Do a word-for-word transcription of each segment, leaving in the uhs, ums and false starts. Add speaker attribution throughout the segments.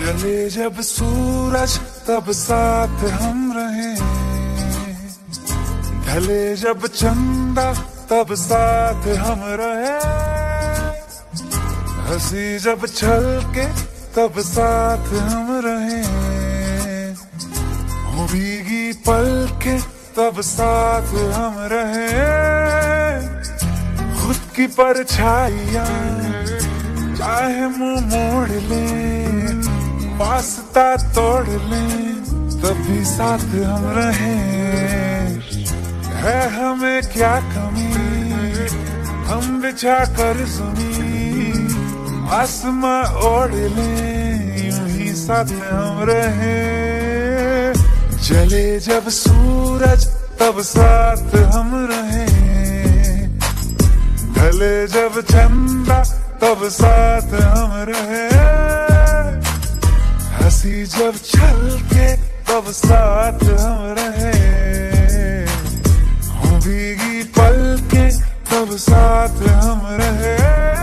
Speaker 1: जले जब सूरज तब साथ हम रहे, ढले जब चंदा तब साथ हम रहे, हंसी जब छलके तब साथ हम रहे, हो भीगी पलके तब साथ हम रहे, खुद की परछाइयां चाहे मुंह मोड़ ले, वास्ता तोड़ ले, तभी साथ हम रहे। है हमें क्या कमी, हम बिछा कर ज़मीन आसमां ओढ़ ले, यूं ही साथ हम रहे। जले जब सूरज तब साथ हम रहे, ढले जब चंदा तब साथ हम रहे, हंसी जब छलके तब साथ हम रहे, हो भीगी पलके तब साथ हम रहे।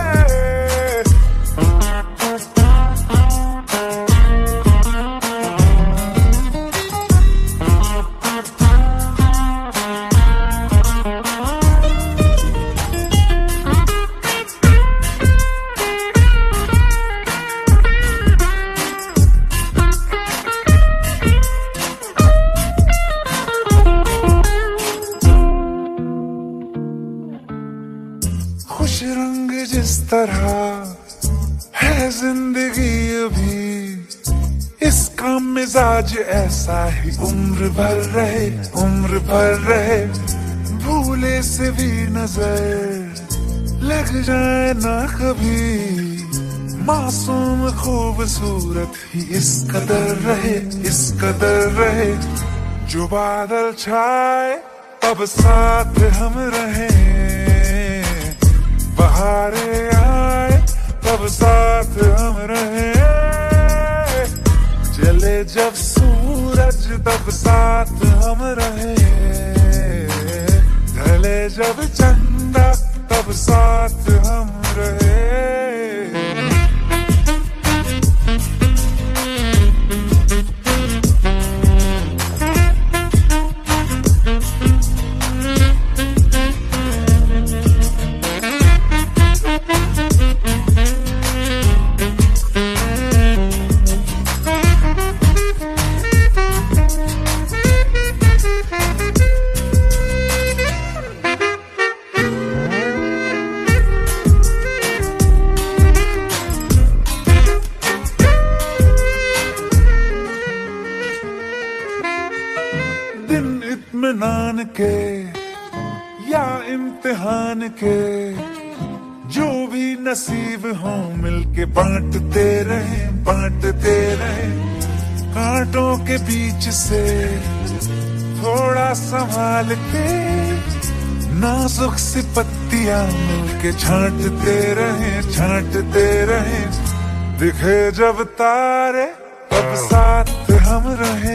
Speaker 1: खुश रंग जिस तरह है जिंदगी अभी, इसका मिजाज ऐसा ही उम्र भर रहे, उम्र भर रहे, भूले से भी नजर लग जाए ना कभी, मासूम खूबसूरत ही इस कदर रहे, इस कदर रहे, जो बादल छाए तब साथ हम रहे, बहारे आए तब साथ हम रहे, जले जब सूरज तब साथ हम रहे, ढले जब चंदा तब साथ हम रहे। दिन इत्मीनान के या इम्तिहान के, जो भी नसीब हो मिलके बांटते रहे, बांटते रहे, कांटों के बीच से थोड़ा संभाल के, नाजुक सी पत्तियां मिलके छांटते रहे, छांटते रहे, दिखे जब तारे तब साथ हम रहे,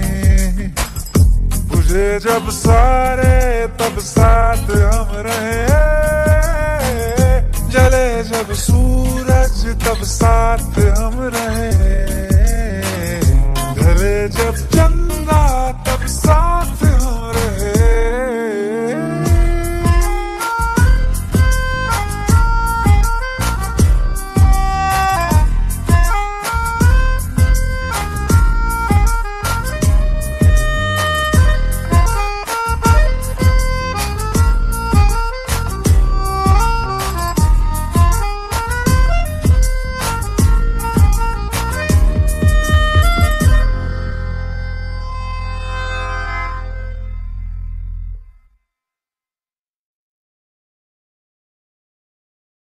Speaker 1: बुझे जब सारे तब साथ हम रहे, जले जब सूरज तब साथ हम रहे, ढले जब चंद